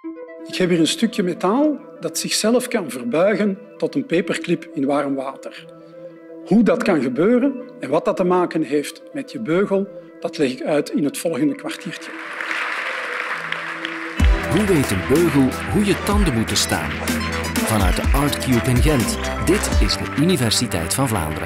Ik heb hier een stukje metaal dat zichzelf kan verbuigen tot een paperclip in warm water. Hoe dat kan gebeuren en wat dat te maken heeft met je beugel, dat leg ik uit in het volgende kwartiertje. Hoe weet een beugel hoe je tanden moeten staan? Vanuit de Artcube in Gent. Dit is de Universiteit van Vlaanderen.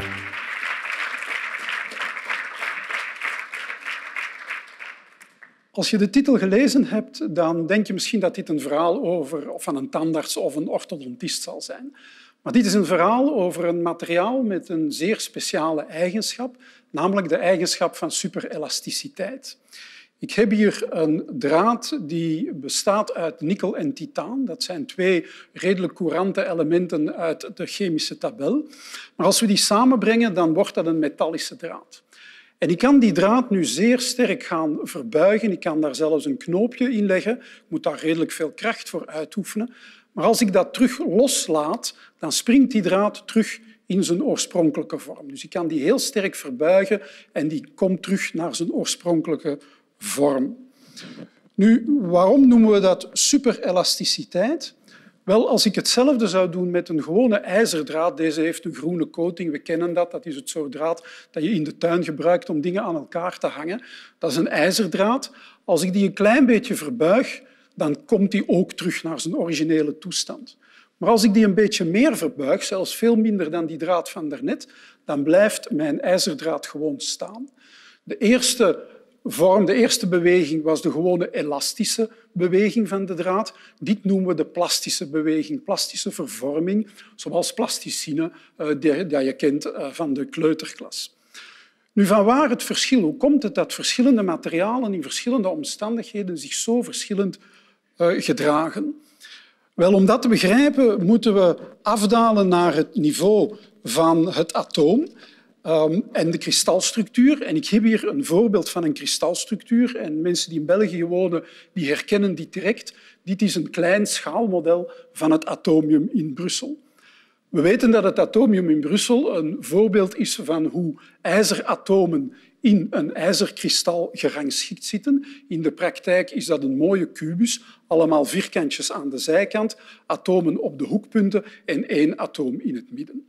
Als je de titel gelezen hebt, dan denk je misschien dat dit een verhaal van een tandarts of een orthodontist zal zijn. Maar dit is een verhaal over een materiaal met een zeer speciale eigenschap, namelijk de eigenschap van superelasticiteit. Ik heb hier een draad die bestaat uit nikkel en titaan. Dat zijn twee redelijk courante elementen uit de chemische tabel. Maar als we die samenbrengen, dan wordt dat een metallische draad. En ik kan die draad nu zeer sterk gaan verbuigen. Ik kan daar zelfs een knoopje in leggen. Ik moet daar redelijk veel kracht voor uitoefenen. Maar als ik dat terug loslaat, dan springt die draad terug in zijn oorspronkelijke vorm. Dus ik kan die heel sterk verbuigen en die komt terug naar zijn oorspronkelijke vorm. Nu, waarom noemen we dat superelasticiteit? Wel, als ik hetzelfde zou doen met een gewone ijzerdraad, deze heeft een groene coating, we kennen dat, dat is het soort draad dat je in de tuin gebruikt om dingen aan elkaar te hangen. Dat is een ijzerdraad. Als ik die een klein beetje verbuig, dan komt die ook terug naar zijn originele toestand. Maar als ik die een beetje meer verbuig, zelfs veel minder dan die draad van daarnet, dan blijft mijn ijzerdraad gewoon staan. De eerste beweging was de gewone elastische beweging van de draad. Dit noemen we de plastische beweging, plastische vervorming, zoals plasticine, dat je kent van de kleuterklas. Nu, vanwaar het verschil? Hoe komt het dat verschillende materialen in verschillende omstandigheden zich zo verschillend gedragen? Wel, om dat te begrijpen moeten we afdalen naar het niveau van het atoom en de kristalstructuur. En ik heb hier een voorbeeld van een kristalstructuur. En mensen die in België wonen, die herkennen dit direct. Dit is een klein schaalmodel van het atomium in Brussel. We weten dat het atomium in Brussel een voorbeeld is van hoe ijzeratomen in een ijzerkristal gerangschikt zitten. In de praktijk is dat een mooie kubus, allemaal vierkantjes aan de zijkant, atomen op de hoekpunten en één atoom in het midden.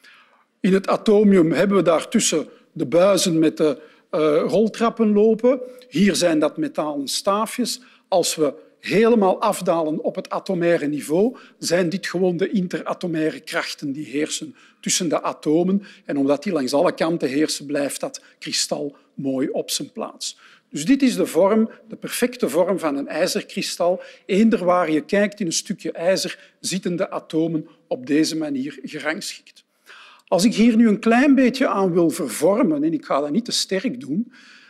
In het atomium hebben we daartussen de buizen met de roltrappen lopen. Hier zijn dat metalen staafjes. Als we helemaal afdalen op het atomaire niveau, zijn dit gewoon de interatomaire krachten die heersen tussen de atomen. En omdat die langs alle kanten heersen, blijft dat kristal mooi op zijn plaats. Dus dit is de vorm, de perfecte vorm van een ijzerkristal. Eender waar je kijkt in een stukje ijzer, zitten de atomen op deze manier gerangschikt. Als ik hier nu een klein beetje aan wil vervormen, en ik ga dat niet te sterk doen,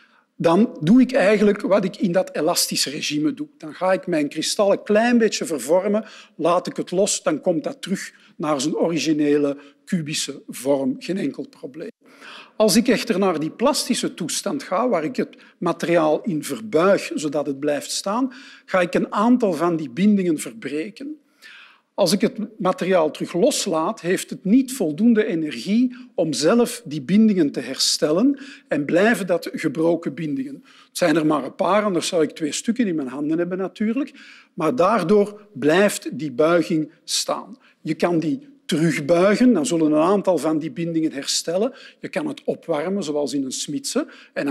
dan doe ik eigenlijk wat ik in dat elastische regime doe. Dan ga ik mijn kristal een klein beetje vervormen, laat ik het los, dan komt dat terug naar zijn originele kubische vorm. Geen enkel probleem. Als ik echter naar die plastische toestand ga, waar ik het materiaal in verbuig zodat het blijft staan, ga ik een aantal van die bindingen verbreken. Als ik het materiaal terug loslaat, heeft het niet voldoende energie om zelf die bindingen te herstellen en blijven dat gebroken bindingen. Het zijn er maar een paar, anders zou ik 2 stukken in mijn handen hebben natuurlijk, maar daardoor blijft die buiging staan. Je kan die terugbuigen, dan zullen een aantal van die bindingen herstellen. Je kan het opwarmen, zoals in een smidse, en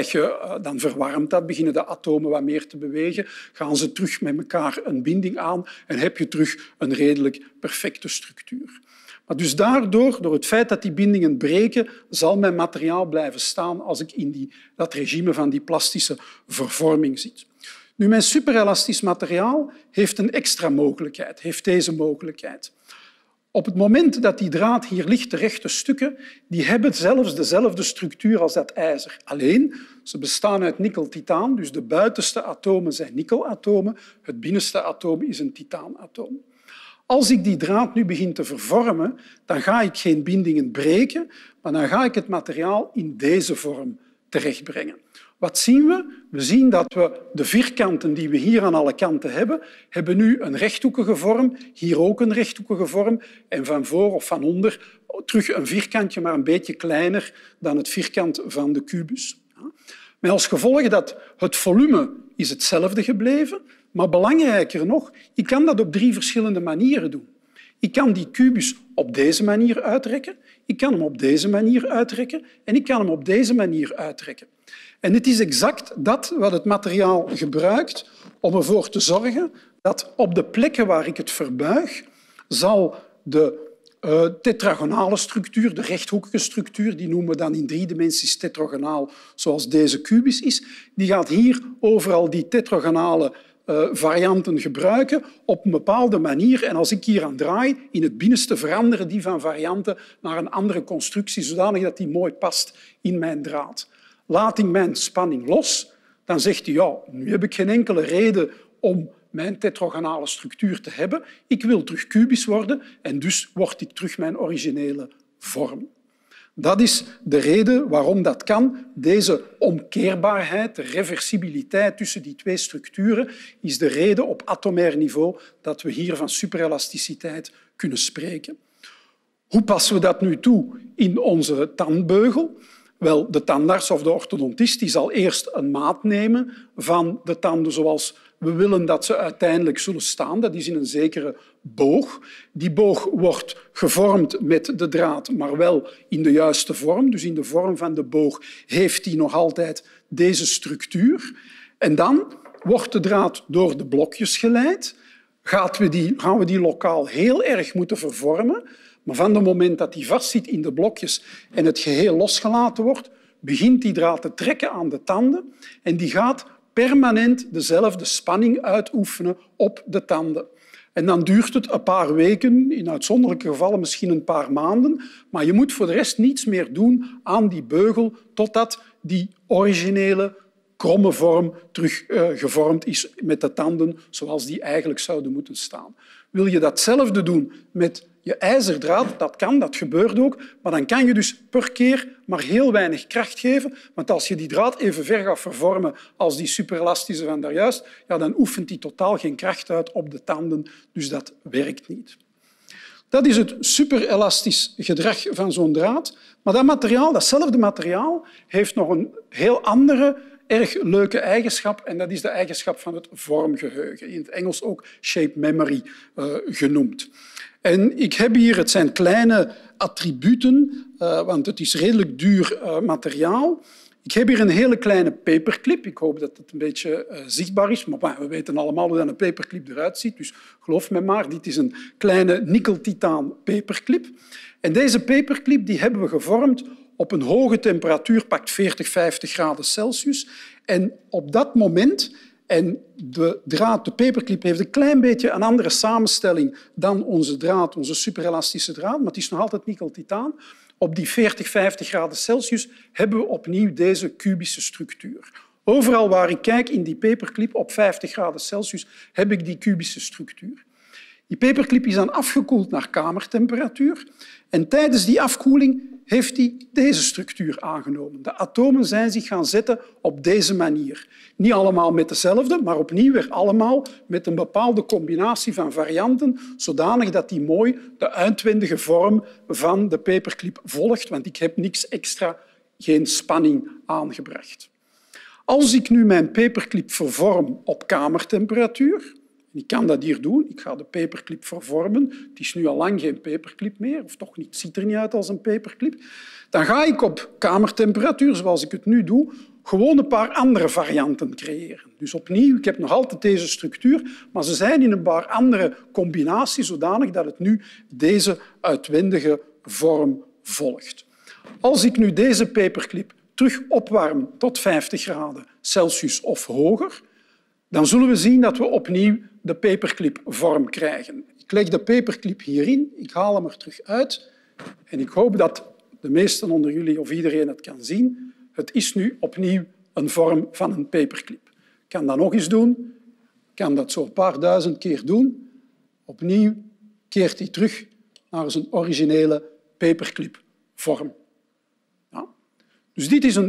dan verwarmt dat, beginnen de atomen wat meer te bewegen, gaan ze terug met elkaar een binding aan en heb je terug een redelijk perfecte structuur. Maar dus door het feit dat die bindingen breken, zal mijn materiaal blijven staan als ik in dat regime van die plastische vervorming zit. Nu, mijn superelastisch materiaal heeft een extra mogelijkheid, heeft deze mogelijkheid. Op het moment dat die draad hier ligt, de rechte stukken, die hebben zelfs dezelfde structuur als dat ijzer. Alleen, ze bestaan uit nikkel-titaan, dus de buitenste atomen zijn nikkelatomen, het binnenste atoom is een titaanatoom. Als ik die draad nu begin te vervormen, dan ga ik geen bindingen breken, maar dan ga ik het materiaal in deze vorm terechtbrengen. Wat zien we? We zien dat we de vierkanten die we hier aan alle kanten hebben nu een rechthoekige vorm, hier ook een rechthoekige vorm en van voor of van onder terug een vierkantje, maar een beetje kleiner dan het vierkant van de kubus. Met als gevolg dat het volume is hetzelfde gebleven, Maar belangrijker nog, ik kan dat op 3 verschillende manieren doen. Ik kan die kubus op deze manier uitrekken, ik kan hem op deze manier uitrekken en ik kan hem op deze manier uitrekken. En het is exact dat wat het materiaal gebruikt om ervoor te zorgen dat op de plekken waar ik het verbuig, zal de tetragonale structuur, de rechthoekige structuur, die noemen we dan in 3 dimensies tetragonaal, zoals deze kubus is, die gaat hier overal die tetragonale varianten gebruiken op een bepaalde manier. En als ik hier aan draai, in het binnenste veranderen die van varianten naar een andere constructie, zodanig dat die mooi past in mijn draad. Laat ik mijn spanning los, dan zegt hij, ja, nu heb ik geen enkele reden om mijn tetragonale structuur te hebben. Ik wil terug kubisch worden en dus word ik terug mijn originele vorm. Dat is de reden waarom dat kan. Deze omkeerbaarheid, de reversibiliteit tussen die 2 structuren, is de reden op atomair niveau dat we hier van superelasticiteit kunnen spreken. Hoe passen we dat nu toe in onze tandbeugel? Wel, de tandarts of de orthodontist die zal eerst een maat nemen van de tanden zoals we willen dat ze uiteindelijk zullen staan. Dat is in een zekere boog. Die boog wordt gevormd met de draad, maar wel in de juiste vorm. Dus in de vorm van de boog heeft die nog altijd deze structuur. En dan wordt de draad door de blokjes geleid. Gaan we die lokaal heel erg moeten vervormen. Maar van het moment dat die vastzit in de blokjes en het geheel losgelaten wordt, begint die draad te trekken aan de tanden en die gaat permanent dezelfde spanning uitoefenen op de tanden. En dan duurt het een paar weken, in uitzonderlijke gevallen misschien een paar maanden, maar je moet voor de rest niets meer doen aan die beugel totdat die originele kromme vorm terug gevormd is met de tanden zoals die eigenlijk zouden moeten staan. Wil je datzelfde doen met je ijzerdraad, dat kan, dat gebeurt ook, maar dan kan je dus per keer maar heel weinig kracht geven, want als je die draad even ver gaat vervormen als die superelastische van daarjuist, ja, dan oefent die totaal geen kracht uit op de tanden, dus dat werkt niet. Dat is het superelastisch gedrag van zo'n draad, maar dat materiaal, datzelfde materiaal heeft nog een heel andere erg leuke eigenschap en dat is de eigenschap van het vormgeheugen, in het Engels ook shape memory genoemd. En ik heb hier, het zijn kleine attributen, want het is redelijk duur materiaal. Ik heb hier een hele kleine paperclip. Ik hoop dat het een beetje zichtbaar is, maar we weten allemaal hoe een paperclip eruit ziet, dus geloof me maar, dit is een kleine nikkeltitaan paperclip. En deze paperclip die hebben we gevormd op een hoge temperatuur, pakt 40, 50 graden Celsius. En op dat moment, en de paperclip heeft een klein beetje een andere samenstelling dan onze draad, onze superelastische draad, maar het is nog altijd nikkeltitaan. Op die 40, 50 graden Celsius hebben we opnieuw deze kubische structuur. Overal waar ik kijk in die paperclip op 50 graden Celsius heb ik die kubische structuur. Die paperclip is dan afgekoeld naar kamertemperatuur en tijdens die afkoeling heeft hij deze structuur aangenomen. De atomen zijn zich gaan zetten op deze manier. Niet allemaal met dezelfde, maar opnieuw weer allemaal met een bepaalde combinatie van varianten, zodanig dat die mooi de uitwendige vorm van de paperclip volgt, want ik heb niks extra, geen spanning aangebracht. Als ik nu mijn paperclip vervorm op kamertemperatuur, ik kan dat hier doen, ik ga de paperclip vervormen, het is nu al lang geen paperclip meer, of toch niet, het ziet er niet uit als een paperclip, dan ga ik op kamertemperatuur, zoals ik het nu doe, gewoon een paar andere varianten creëren. Dus opnieuw, ik heb nog altijd deze structuur, maar ze zijn in een paar andere combinaties, zodanig dat het nu deze uitwendige vorm volgt. Als ik nu deze paperclip terug opwarm tot 50 graden Celsius of hoger, dan zullen we zien dat we opnieuw de paperclip-vorm krijgen. Ik leg de paperclip hierin, ik haal hem er terug uit en ik hoop dat de meesten onder jullie of iedereen het kan zien. Het is nu opnieuw een vorm van een paperclip. Ik kan dat nog eens doen. Ik kan dat zo een paar duizend keer doen. Opnieuw keert hij terug naar zijn originele paperclip-vorm. Ja. Dus dit is een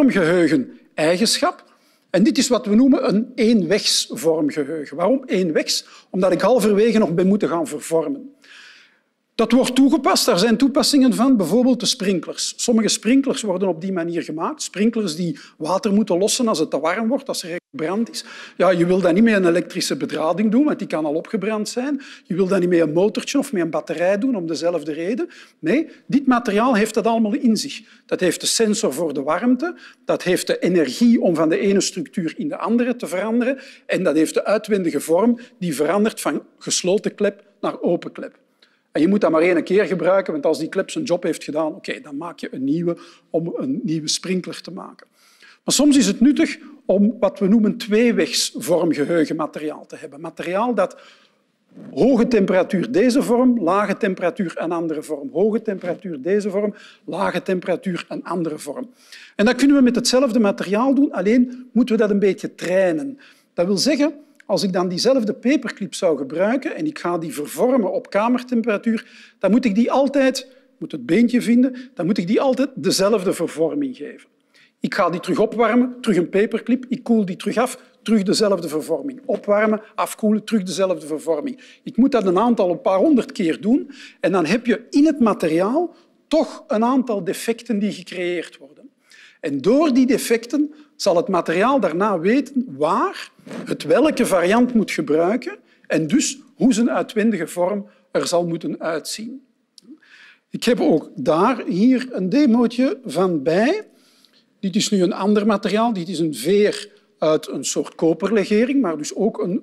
vormgeheugen-eigenschap. En dit is wat we noemen een eenwegsvormgeheugen. Waarom eenwegs? Omdat ik halverwege nog ben moeten gaan vervormen. Dat wordt toegepast. Daar zijn toepassingen van, bijvoorbeeld de sprinklers. Sommige sprinklers worden op die manier gemaakt. Sprinklers die water moeten lossen als het te warm wordt, als er brand is. Ja, je wil dat niet met een elektrische bedrading doen, want die kan al opgebrand zijn. Je wil dat niet met een motortje of met een batterij doen, om dezelfde reden. Nee, dit materiaal heeft dat allemaal in zich. Dat heeft de sensor voor de warmte, dat heeft de energie om van de ene structuur in de andere te veranderen en dat heeft de uitwendige vorm die verandert van gesloten klep naar open klep. En je moet dat maar één keer gebruiken, want als die klep zijn job heeft gedaan, oké, dan maak je een nieuwe om een nieuwe sprinkler te maken. Maar soms is het nuttig om wat we noemen tweewegs vormgeheugen materiaal te hebben. Materiaal dat hoge temperatuur deze vorm, lage temperatuur een andere vorm. Hoge temperatuur deze vorm, lage temperatuur een andere vorm. En dat kunnen we met hetzelfde materiaal doen, alleen moeten we dat een beetje trainen. Dat wil zeggen, als ik dan diezelfde paperclip zou gebruiken en ik ga die vervormen op kamertemperatuur, dan moet ik die altijd, moet het beentje vinden, dan moet ik die altijd dezelfde vervorming geven. Ik ga die terug opwarmen, terug een paperclip, ik koel die terug af, terug dezelfde vervorming. Opwarmen, afkoelen, terug dezelfde vervorming. Ik moet dat een paar honderd keer doen en dan heb je in het materiaal toch een aantal defecten die gecreëerd worden. En door die defecten zal het materiaal daarna weten waar het welke variant moet gebruiken en dus hoe zijn uitwendige vorm er zal moeten uitzien. Ik heb ook hier een demootje van bij. Dit is nu een ander materiaal. Dit is een veer uit een soort koperlegering, maar dus ook een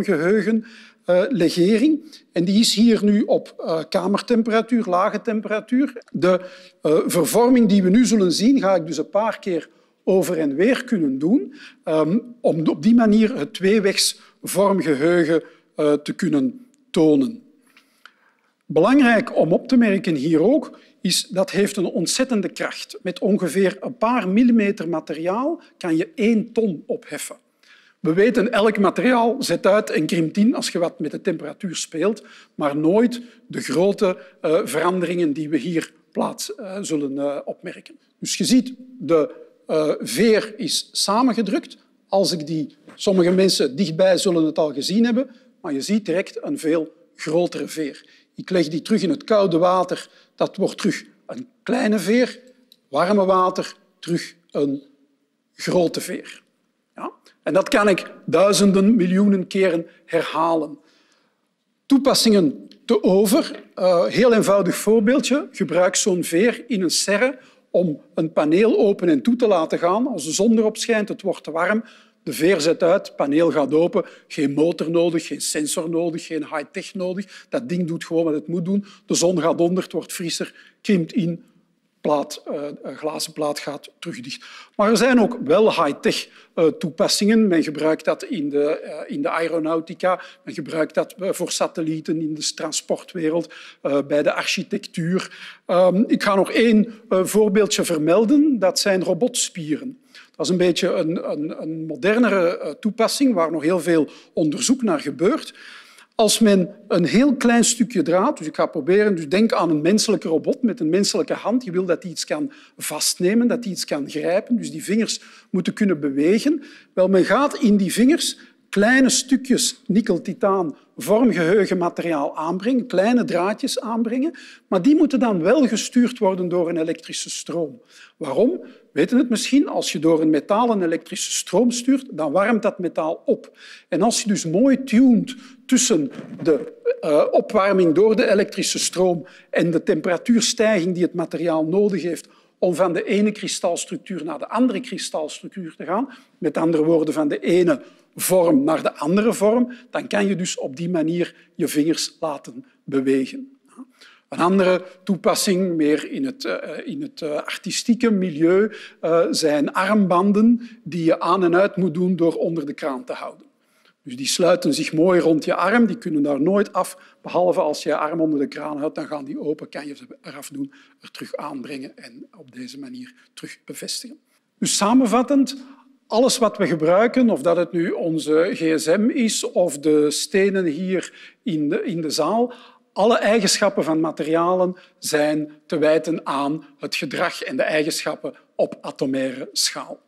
vormgeheugenlegering. En die is hier nu op kamertemperatuur, lage temperatuur. De vervorming die we nu zullen zien, ga ik dus een paar keer over en weer kunnen doen, om op die manier het tweewegs vormgeheugen te kunnen tonen. Belangrijk om op te merken hier ook, is dat heeft een ontzettende kracht. Met ongeveer een paar millimeter materiaal kan je 1 ton opheffen. We weten, elk materiaal zet uit en krimpt in als je wat met de temperatuur speelt, maar nooit de grote veranderingen die we hier plaats zullen opmerken. Dus je ziet, de veer is samengedrukt. Als ik die, sommige mensen dichtbij zullen het al gezien hebben, maar je ziet direct een veel grotere veer. Ik leg die terug in het koude water, dat wordt terug een kleine veer. Warme water, terug een grote veer. Ja? En dat kan ik duizenden, miljoenen keren herhalen. Toepassingen te over. Heel eenvoudig voorbeeldje. Gebruik zo'n veer in een serre om een paneel open en toe te laten gaan. Als de zon erop schijnt, het wordt te warm. De veer zet uit, het paneel gaat open. Geen motor nodig, geen sensor nodig, geen high-tech nodig. Dat ding doet gewoon wat het moet doen. De zon gaat onder, het wordt frisser, krimpt in, glazen plaat gaat terug dicht. Maar er zijn ook wel high-tech toepassingen. Men gebruikt dat in de aeronautica, men gebruikt dat voor satellieten in de transportwereld, bij de architectuur. Ik ga nog 1 voorbeeldje vermelden. Dat zijn robotspieren. Dat is een beetje een modernere toepassing waar nog heel veel onderzoek naar gebeurt. Als men een heel klein stukje draad, dus ik ga proberen, dus denk aan een menselijke robot met een menselijke hand. Je wil dat die iets kan vastnemen, dat die iets kan grijpen, dus die vingers moeten kunnen bewegen. Wel, men gaat in die vingers kleine stukjes nikkel-titaan vormgeheugenmateriaal aanbrengen, kleine draadjes aanbrengen, maar die moeten dan wel gestuurd worden door een elektrische stroom. Waarom? Weten het misschien? Als je door een metaal een elektrische stroom stuurt, dan warmt dat metaal op. En als je dus mooi tunt tussen de opwarming door de elektrische stroom en de temperatuurstijging die het materiaal nodig heeft om van de ene kristalstructuur naar de andere kristalstructuur te gaan, met andere woorden, van de ene vorm naar de andere vorm, dan kan je dus op die manier je vingers laten bewegen. Een andere toepassing, meer in het artistieke milieu, zijn armbanden die je aan en uit moet doen door onder de kraan te houden. Dus die sluiten zich mooi rond je arm, die kunnen daar nooit af, behalve als je je arm onder de kraan houdt, dan gaan die open, kan je ze eraf doen, er terug aanbrengen en op deze manier terug bevestigen. Dus samenvattend, alles wat we gebruiken, of dat het nu onze gsm is of de stenen hier in de zaal, alle eigenschappen van materialen zijn te wijten aan het gedrag en de eigenschappen op atomaire schaal.